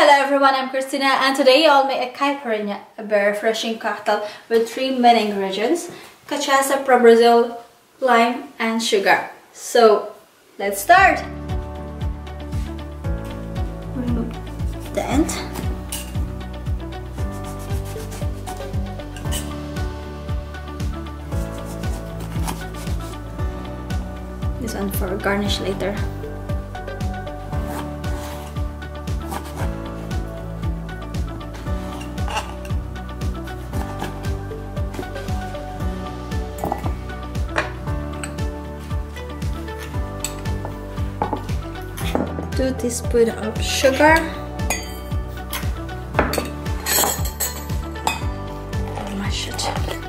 Hello everyone, I'm Christina and today I'll make a caipirinha, a very refreshing cocktail with 3 main ingredients: cachaça from Brazil, lime and sugar. So let's start! Remove the end. This one for garnish later. Two teaspoons of sugar. Mash it.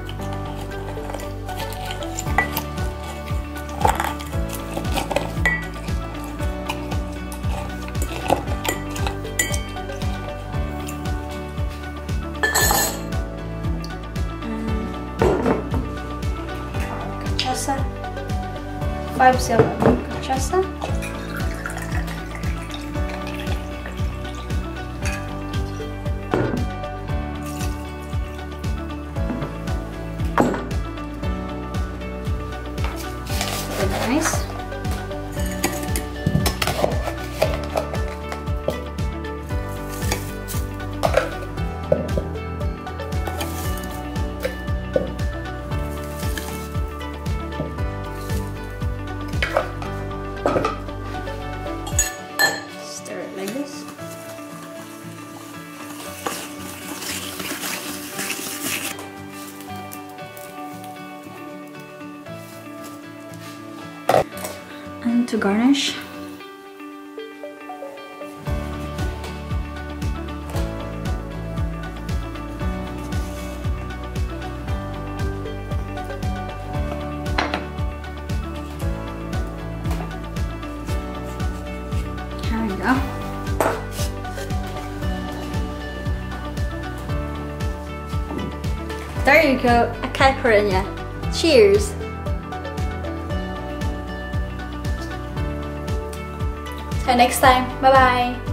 Cachaça. 5 cl of cachaça. Nice. Stir it like this. And to garnish, here we go. There you go, a caipirinha. Cheers! Till next time, bye bye!